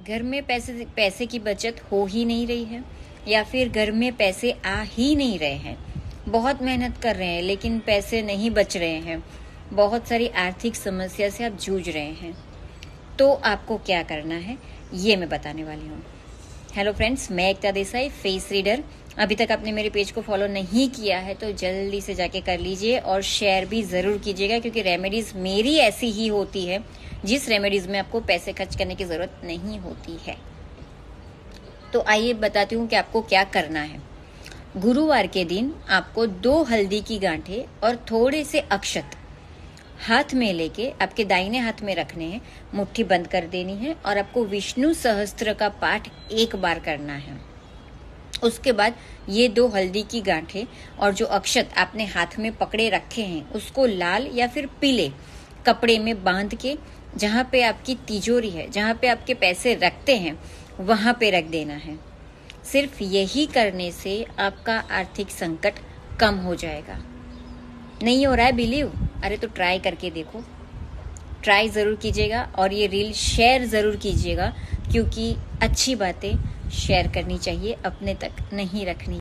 घर में पैसे की बचत हो ही नहीं रही है, या फिर घर में पैसे आ ही नहीं रहे हैं, बहुत मेहनत कर रहे हैं लेकिन पैसे नहीं बच रहे हैं, बहुत सारी आर्थिक समस्या से आप जूझ रहे हैं, तो आपको क्या करना है ये मैं बताने वाली हूँ। हेलो फ्रेंड्स, मैं एकता देसाई, फेस रीडर। अभी तक आपने मेरे पेज को फॉलो नहीं किया है तो जल्दी से जाके कर लीजिए और शेयर भी ज़रूर कीजिएगा, क्योंकि रेमेडीज़ मेरी ऐसी ही होती है जिस रेमेडीज़ में आपको पैसे खर्च करने की ज़रूरत नहीं होती है। तो आइए बताती हूँ कि आपको क्या करना है। गुरुवार के दिन आपको 2 हल्दी की गांठें और थोड़े से अक्षत हाथ में लेके आपके दाहिने हाथ में रखने हैं, मुट्ठी बंद कर देनी है और आपको विष्णु सहस्त्र का पाठ 1 बार करना है। उसके बाद ये 2 हल्दी की गांठें और जो अक्षत आपने हाथ में पकड़े रखे हैं उसको लाल या फिर पीले कपड़े में बांध के जहाँ पे आपकी तिजोरी है, जहाँ पे आपके पैसे रखते हैं, वहाँ पे रख देना है। सिर्फ यही करने से आपका आर्थिक संकट कम हो जाएगा। नहीं हो रहा है बिलीव? अरे तो ट्राई करके देखो, ट्राई ज़रूर कीजिएगा और ये रील शेयर ज़रूर कीजिएगा, क्योंकि अच्छी बातें शेयर करनी चाहिए, अपने तक नहीं रखनी।